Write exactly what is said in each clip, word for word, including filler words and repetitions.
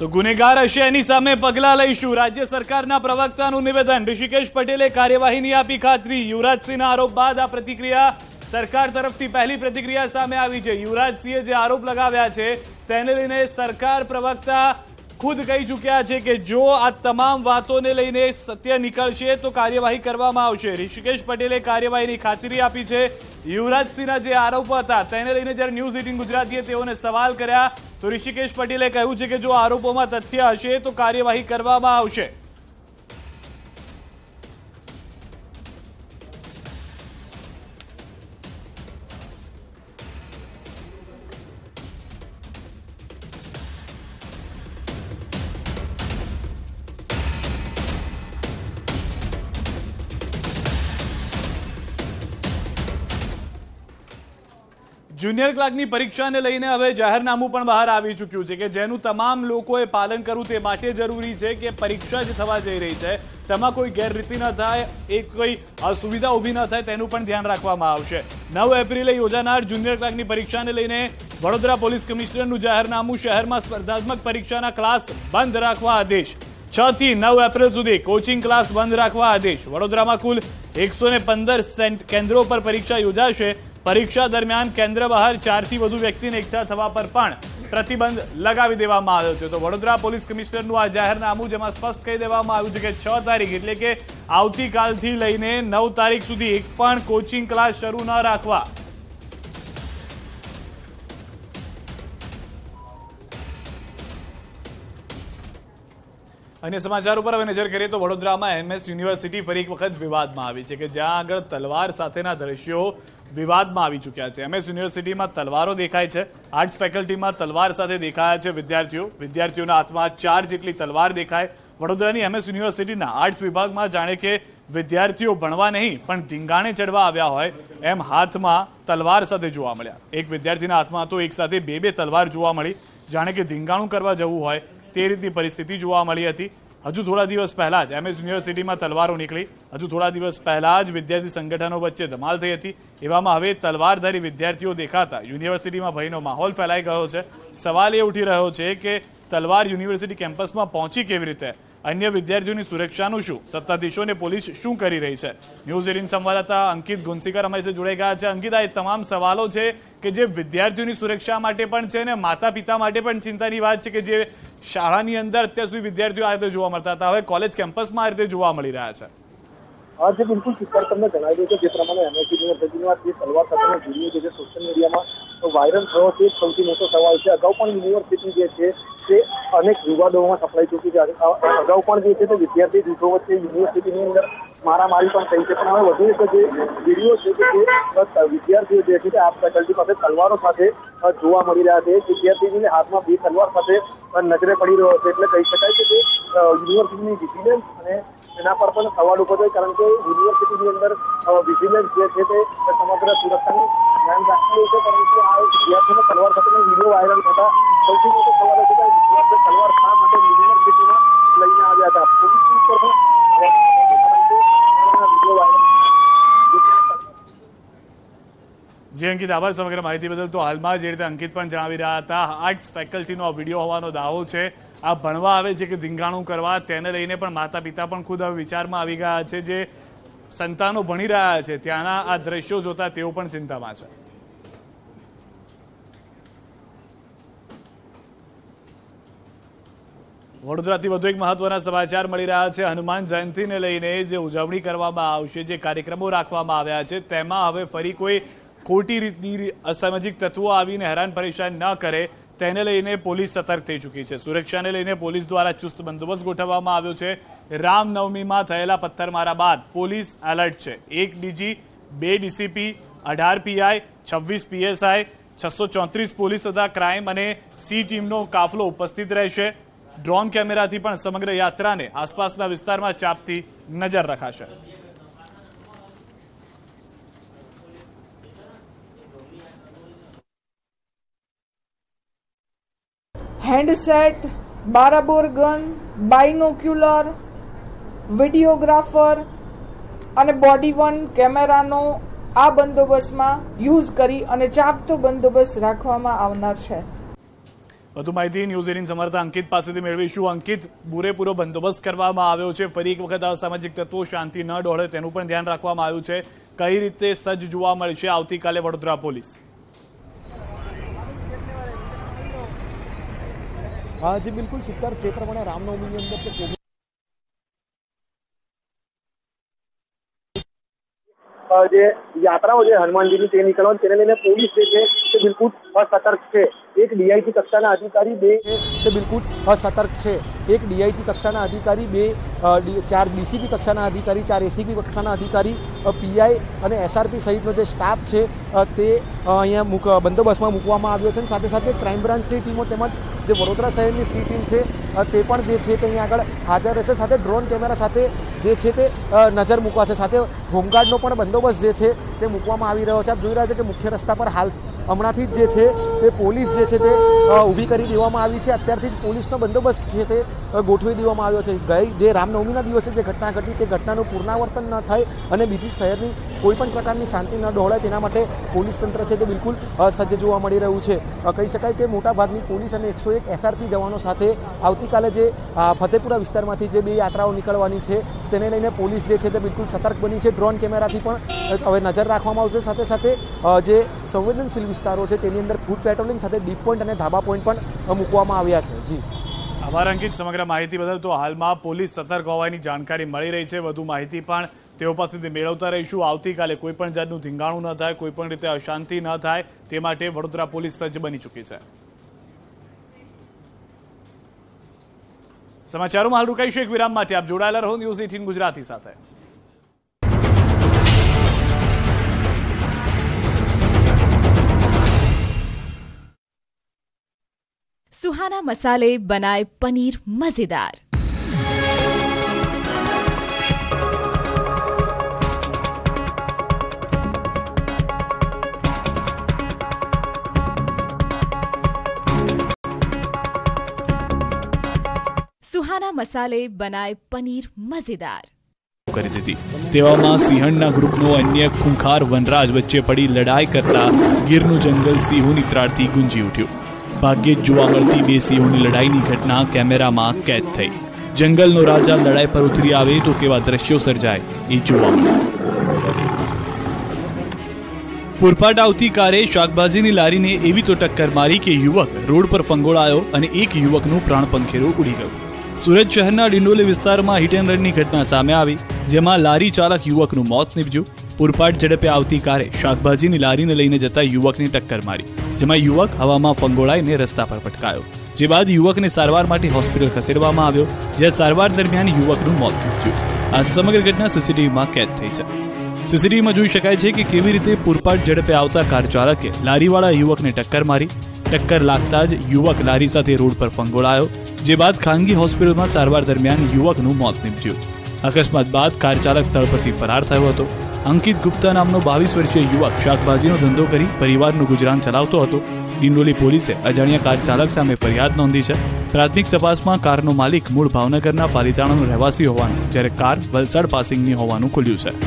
તો ગુનેગાર હશે એની સામે પગલાં લઈશું, રાજ્ય સરકારના પ્રવક્તાનું નિવેદન। ઋષિકેશ પટેલે કાર્યવાહીની આપી ખાતરી। યુવરાજસિંહના આરોપ બાદ આ પ્રતિક્રિયા સરકાર તરફથી પહેલી પ્રતિક્રિયા સામે આવી છે। યુવરાજસિંહે જે આરોપ લગાવ્યા છે તેને લઈને સરકાર પ્રવક્તા ખુદ કહી ચૂક્યા છે કે જો આ તમામ વાતોને લઈને સત્ય નીકળશે તો કાર્યવાહી કરવામાં આવશે। ઋષિકેશ પટેલે કાર્યવાહીની ખાતરી આપી છે। યુવરાજસિંહના જે આરોપો હતા તેને લઈને જ્યારે ન્યૂઝ એટીન ગુજરાતીએ તેઓને સવાલ કર્યા તો ઋષિકેશ પટેલે કહ્યું છે કે જો આરોપોમાં તથ્ય હશે તો કાર્યવાહી કરવામાં આવશે। જુનિયર ક્લાર્કની પરીક્ષાને લઈને હવે જાહેરનામું પણ બહાર આવી ચૂક્યું છે કે જેનું તમામ લોકોએ પાલન કરવું તે માટે જરૂરી છે કે પરીક્ષા જે થવા જઈ રહી છે તેમાં કોઈ ગેરરીતિ ન થાય, એક કોઈ અસુવિધા ઊભી ન થાય તેનું પણ ધ્યાન રાખવામાં આવશે। નવ એપ્રિલે યોજાનાર જુનિયર ક્લાર્કની પરીક્ષાને લઈને વડોદરા પોલીસ કમિશનરનું જાહેરનામું। શહેરમાં સ્પર્ધાત્મક પરીક્ષાના ક્લાસ બંધ રાખવા આદેશ। છ થી નવ એપ્રિલ સુધી કોચિંગ ક્લાસ બંધ રાખવા આદેશ। વડોદરામાં કુલ એકસો ને પંદર કેન્દ્રો પર પરીક્ષા યોજાશે। પરીક્ષા દરમિયાન કેન્દ્ર બહાર ચારથી વધુ વ્યક્તિને એકઠા થવા પર પણ પ્રતિબંધ લગાવી દેવામાં આવ્યો છે। તો વડોદરા પોલીસ કમિશનરનું આ જાહેરનામું જેમાં સ્પષ્ટ કહી દેવામાં આવ્યું છે કે છ તારીખ એટલે કે આવતીકાલથી લઈને નવ તારીખ સુધી એક પણ કોચિંગ ક્લાસ શરૂ ન રાખવા। अन्य समाचारों पर नजर करिए तो वडोदराમાં एमएस यूनिवर्सिटी फरी एक वखत विवादમાં આવી છે કે જ્યાં આગળ તલવાર સાથેના દ્રશ્યો વિવાદમાં આવી ચૂક્યા છે। એમએસ યુનિવર્સિટીમાં તલવારો દેખાય છે। આર્ટ્સ ફેકલ્ટીમાં તલવાર સાથે દેખાયા છે વિદ્યાર્થીઓ। વિદ્યાર્થીઓના હાથમાં ચાર જેટલી તલવાર દેખાય। વડોદરાની એમએસ યુનિવર્સિટીના આર્ટ્સ વિભાગમાં જાણે કે વિદ્યાર્થીઓ ભણવા નહીં પણ ધીંગાણે ચડવા આવ્યા હોય એમ હાથમાં તલવાર સાથે જોવા મળ્યા। એક વિદ્યાર્થીના હાથમાં તો એક સાથે બે બે તલવાર જોવા મળી, જાણે કે ધીંગાણું કરવા જવું હોય તે રીતની પરિસ્થિતિ જોવા મળી હતી। હજુ થોડા દિવસ પહેલા જ એમએસ યુનિવર્સિટીમાં તલવારો નીકળી, હજુ થોડા દિવસ પહેલા જ વિદ્યાર્થી સંગઠનો વચ્ચે ધમાલ થઈ હતી। એવામાં હવે તલવારધારી વિદ્યાર્થીઓ દેખાતા યુનિવર્સિટીમાં ભયનો માહોલ ફેલાઈ ગયો છે। સવાલ એ ઉઠી રહ્યો છે કે તલવાર યુનિવર્સિટી કેમ્પસમાં પહોંચી કેવી રીતે, अन्य विद्यार्थियों सुरक्षाનું શું, સત્તાધીશો ને પોલીસ શું કરી રહી છે। ન્યૂઝ એટીન સંવાદદાતા અંકિત ગુંસીકર અમારી સાથે જોડાઈ ગયા છે। અંકિત, આ તમામ સવાલો છે કે જે વિદ્યાર્થીઓની સુરક્ષા માટે પણ છે ને માતા પિતા માટે પણ ચિંતાની વાત છે કે જે શાળાની અંદર અત્યાર સુધી વિદ્યાર્થીઓ આ રીતે જોવા મળતા હતા હવે કોલેજ કેમ્પસમાં આ રીતે જોવા મળી રહ્યા છે। હા જી બિલકુલ, શિક્ષણ તમને જણાવી દઉં કે જે પ્રમાણે એમએસ યુનિવર્સિટીમાં જે તલવાર સાથેનો વિડીયો જે સોશિયલ મીડિયામાં વાયરલ થયો છે સૌથી મોટો સવાલ છે। અગાઉ પણ યુનિવર્સિટી જે છે તે અનેક વિવાદોમાં સપડાઈ ચૂકી છે। અગાઉ પણ જે છે તે વિદ્યાર્થી જૂથો વચ્ચે યુનિવર્સિટીની અંદર મારામારી પણ થઈ છે, પણ હવે વધુ એક જે વિડીયો છે કે જે વિદ્યાર્થીઓ જે છે તે આ ફેકલ્ટી પાસે તલવારો સાથે જોવા મળી રહ્યા છે। વિદ્યાર્થીઓને હાથમાં બે તલવાર સાથે નજરે પડી રહ્યો છે, એટલે કહી શકાય કે તે યુનિવર્સિટીની વિજિલન્સ અને એના પર પણ સવાલ ઉભો થાય, કારણ કે યુનિવર્સિટીની અંદર વિજિલન્સ જે છે તે સમગ્ર સુરક્ષાનું ધ્યાન રાખતી હોય છે, પરંતુ આ વિદ્યાર્થીઓને તલવાર સાથેનો વિડીયો વાયરલ થતા સૌથી મોટો સવાલ છે કે વિદ્યાર્થીઓ તલવાર શા માટે યુનિવર્સિટીમાં લઈને આવ્યા હતા। પોલીસની ઉપર પણ વિડીયો વાયરલ। જી અંકિત, આભાર સમગ્ર માહિતી બદલ। તો હાલમાં જે રીતે અંકિત પણ જણાવી રહ્યા હતા, આર્ટ્સ ફેકલ્ટીનો આ વિડીયો હોવાનો દાવો છે। આ ભણવા આવે છે કે ધીંગાણું કરવા તેને લઈને પણ માતા પિતા પણ ખુદ હવે વિચારમાં આવી ગયા છે। જે સંતાનો ભણી રહ્યા છે ત્યાંના આ દ્રશ્યો જોતા તેઓ પણ ચિંતામાં છે। વડોદરાથી વધુ એક મહત્વના સમાચાર મળી રહ્યા છે। હનુમાન જયંતિને લઈને જે ઉજવણી કરવામાં આવશે, જે કાર્યક્રમો રાખવામાં આવ્યા છે તેમાં હવે ફરી કોઈ ખોટી રીતની અસામાજિક તત્વો આવીને હેરાન પરેશાન ન કરે તેને લઈને પોલીસ સતર્ક થઈ ચૂકી છે। સુરક્ષાને લઈને પોલીસ દ્વારા ચુસ્ત બંદોબસ્ત ગોઠવવામાં આવ્યો છે। રામનવમીમાં થયેલા પથ્થરમારા બાદ પોલીસ એલર્ટ છે। એક ડીજી, બે ડીસીપી, અઢાર પીઆઈ, છવ્વીસ પીએસઆઈ, છસો ચોત્રીસ પોલીસ તથા ક્રાઇમ અને સી ટીમનો કાફલો ઉપસ્થિત રહેશે। ડ્રોન કેમેરાથી પણ સમગ્ર યાત્રાને આસપાસના વિસ્તારમાં ચાંપતી નજર રખાશે। હેન્ડસેટ, બારાબોર ગન, બાયનોક્યુલર, વિડીયોગ્રાફર અને બોડી વન કેમેરાનો આ બંદોબસ્તમાં યુઝ કરી અને ચાંપતો બંદોબસ્ત રાખવામાં આવનાર છે। વધુ માહિતી ન્યૂઝ એટીન સમર્થ અંકિત પાસેથી મેળવીશું. અંકિત, પૂરેપૂરો બંદોબસ્ત કરવામાં આવ્યો છે. ફરી એક વખત અસામાજિક તત્વો શાંતિ ન ડોળે તેનું પણ ધ્યાન રાખવામાં આવ્યું છે. કઈ રીતે સજ્જ જોવા મળશે આવતીકાલે વડોદરા પોલીસ? જી બિલકુલ સિત્તેર જે પ્રમાણે રામનવમીની અંદર જે યાત્રાઓ છે હનુમાનજીની તે નીકળવાની તેને લઈને પોલીસ જે છે તે બિલકુલ અસતર્ક છે. એક ડીઆઈજી કક્ષાના અધિકારી બે તે બિલકુલ અસતર્ક છે. એક ડીઆઈજી કક્ષાના અધિકારી, બે ચાર ડીસીપી કક્ષાના અધિકારી, ચાર એસીપી કક્ષાના અધિકારી, પીઆઈ અને એસઆરપી સહિતનો જે સ્ટાફ છે તે અહીંયા મૂક બંદોબસ્તમાં મૂકવામાં આવ્યો છે. અને સાથે સાથે ક્રાઇમ બ્રાન્ચની ટીમો તેમજ જે વડોદરા શહેરની સી ટીમ છે તે પણ જે છે તે અહીંયા આગળ હાજર રહેશે. સાથે ડ્રોન કેમેરા સાથે જે છે તે નજર મૂકવાશે. સાથે હોમગાર્ડનો પણ બંદોબસ્ત જે છે તે મૂકવામાં આવી રહ્યો છે. આપ જોઈ રહ્યા છો કે મુખ્ય રસ્તા પર હાલ હમણાંથી જ જે છે તે પોલીસ જે છે તે ઊભી કરી દેવામાં આવી છે. અત્યારથી જ પોલીસનો બંદોબસ્ત છે તે ગોઠવી દેવામાં આવ્યો છે. ગઈ જે રામનવમીના દિવસે જે ઘટના ઘટી તે ઘટનાનું પુનરાવર્તન ન થાય અને બીજી શહેરની કોઈ પણ પ્રકારની શાંતિ ન ડહોળાય તેના માટે પોલીસ તંત્ર છે તે બિલકુલ સજ્જ જોવા મળી રહ્યું છે. કહી શકાય કે મોટાભાગની પોલીસ અને એકસો એક એસઆરપી જવાનો સાથે આવતીકાલે જે ફતેપુરા વિસ્તારમાંથી જે બે યાત્રાઓ નીકળવાની છે તેને લઈને પોલીસ જે છે તે બિલકુલ સતર્ક બની છે. ડ્રોન કેમેરાથી પણ હવે નજર રાખવામાં આવશે. સાથે સાથે જે સંવેદનશીલ વિસ્તારો છે તેની અંદર ફૂડ પેટ્રોલિંગ સાથે ડીપ પોઈન્ટ અને ધાબા પોઈન્ટ પણ મૂકવામાં આવ્યા છે. જી આભાર અંકિત સમગ્ર માહિતી બદલ. તો હાલમાં પોલીસ સતર્ક હોવાની જાણકારી મળી રહી છે. વધુ માહિતી પણ તેઓ પાસેથી મેળવતા રહીશું. આવતીકાલે કોઈ પણ જાતનું ધીંગાણું ન થાય, કોઈ પણ રીતે અશાંતિ ન થાય તે માટે વડોદરા પોલીસ સજ્જ બની ચૂકી છે. સમાચારોમાં હાલ રોકાઈશું એક વિરામ માટે. આપ જોડાયેલા રહો ન્યૂઝ એટીન ગુજરાતી સાથે. सुहाना मसाले बनाए पनीर मजेदार. સુહાના મસાલે બનાए પનીર મજેદાર કરી દીધી. તેવામાં સિંહણના ગ્રુપનો અન્ય ખૂંખાર વનરાજ વચ્ચે પડી લડાઈ કરતા ગીરનું જંગલ સિંહોની ત્રાડથી ગુંજી ઉઠ્યું. ભાગ્યે જ જોવા મળતી બે સિંહોની લડાઈની ઘટના કેમેરામાં કેદ થઈ. જંગલનો રાજા લડાઈ પર ઉતરી આવે તો કેવા દ્રશ્યો સર્જાય એ જોવા મળ્યું. પૂરપાટ આવતી કારે શાકભાજીની લારીને એવી તો ટક્કર મારી કે યુવક રોડ પર ફંગોળાયો અને એક યુવકનું પ્રાણ પંખેરું ઉડી ગયું. સુરત શહેરના ડિંડોલી વિસ્તારમાં હિટ એન્ડ રનની ઘટના સામે આવી, જેમાં લારી ચાલક યુવકનું મોત નીપજ્યું. પૂરપાટ ઝડપે આવતી કારે શાકભાજીની લારીને લઈને જતા યુવકની ટક્કર મારી, જેમાં યુવક હવામાં ફંગોળાઈને રસ્તા પર પટકાયો. જે બાદ યુવકને સારવાર માટે હોસ્પિટલ ખસેડવામાં આવ્યો, જ્યાં સારવાર દરમિયાન યુવકનું મોત નીપજ્યું. આ સમગ્ર ઘટના સીસીટીવીમાં કેદ થઈ છે. સીસીટીવીમાં જોઈ શકાય છે કે કેવી રીતે પૂરપાટ ઝડપે આવતા કાર ચાલકે લારીવાળા યુવકને ટક્કર મારી. ટક્કર લાગતા જ યુવક લારી સાથે રોડ પર ફંગોળાયો, જે બાદ ખાનગી હોસ્પિટલમાં સારવાર દરમિયાન યુવકનું મોત નીપજ્યું. અકસ્માત બાદ કાર ચાલક સ્થળ પરથી ફરાર થયો હતો. અંકિત ગુપ્તા નામનો બાવીસ વર્ષીય યુવક શાકભાજીનો ધંધો કરી પરિવારનું ગુજરાન ચલાવતો હતો. ડિંડોલી પોલીસે અજાણ્યા કાર ચાલક સામે ફરિયાદ નોંધી છે. પ્રાથમિક તપાસમાં કારનો માલિક મૂળ ભાવનગરના પાલીતાણાનો રહેવાસી હોવાનું, જ્યારે કાર વલસાડ પાસિંગની હોવાનું ખુલ્યું છે.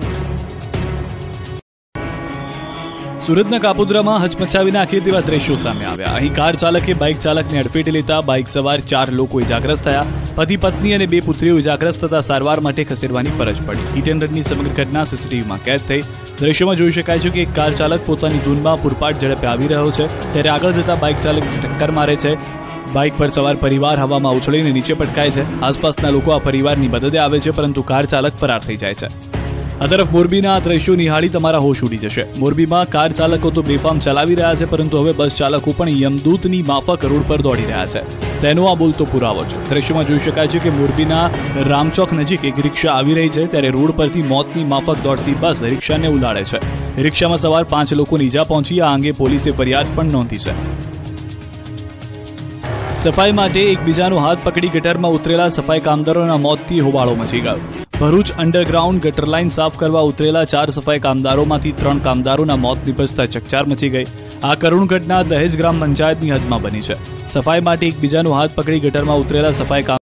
સુરતના કાપોદ્રામાં હચમચાવી નાખે તેવા દ્રશ્યો સામે આવ્યા. અહીં કાર ચાલકે બાઇક ચાલકને અડફેટે લેતા બાઇક સવાર ચાર લોકો ઇજાગ્રસ્ત થયા. પતિ પત્ની અને બે પુત્રીઓ ઇજાગ્રસ્ત થતા સારવાર માટે ખસેડવાની ફરજ પડી. હિટ એન્ડ રનની સમગ્ર ઘટના સીસીટીવીમાં કેદ થઈ. દ્રશ્યોમાં જોઈ શકાય છે કે એક કાર ચાલક પોતાની ધૂનમાં પૂરપાટ ઝડપે આવી રહ્યો છે, ત્યારે આગળ જતા બાઇક ચાલકને ટક્કર મારે છે. બાઇક પર સવાર પરિવાર હવામાં ઉછળીને નીચે પટકાય છે. આસપાસના લોકો આ પરિવારની મદદે આવે છે, પરંતુ કાર ચાલક ફરાર થઈ જાય છે. આ તરફ મોરબીના આ દ્રશ્યો નિહાળી તમારા હોશ ઉડી જશે. મોરબીમાં કાર ચાલકો તો બેફામ ચલાવી રહ્યા છે, પરંતુ હવે બસ ચાલકો પણ યમદૂતની માફક રોડ પર દોડી રહ્યા છે. તેનો આ બોલતો પુરાવો છે. દ્રશ્યોમાં જોઈ શકાય છે કે મોરબીના રામચોક નજીક એક રિક્ષા આવી રહી છે, ત્યારે રોડ પરથી મોતની માફક દોડતી બસ રિક્ષાને ઉલાળે છે. રિક્ષામાં સવાર પાંચ લોકોને ઈજા પહોંચી. આ અંગે પોલીસે ફરિયાદ પણ નોંધી છે. સફાઈ માટે એકબીજાનો હાથ પકડી ગટરમાં ઉતરેલા સફાઈ કામદારોના મોતથી હોબાળો મચી ગયો. ભરૂચ અંડરગ્રાઉન્ડ ગટર લાઇન સાફ કરવા ઉતરેલા ચાર સફાઈ કામદારોમાંથી ત્રણ કામદારોના મોત નિપજતા ચકચાર મચી ગઈ. આ કરુણ ઘટના દહેજ ગ્રામ પંચાયતની હદમાં બની છે. સફાઈ માટે એકબીજાનો હાથ પકડી ગટરમાં ઉતરેલા સફાઈ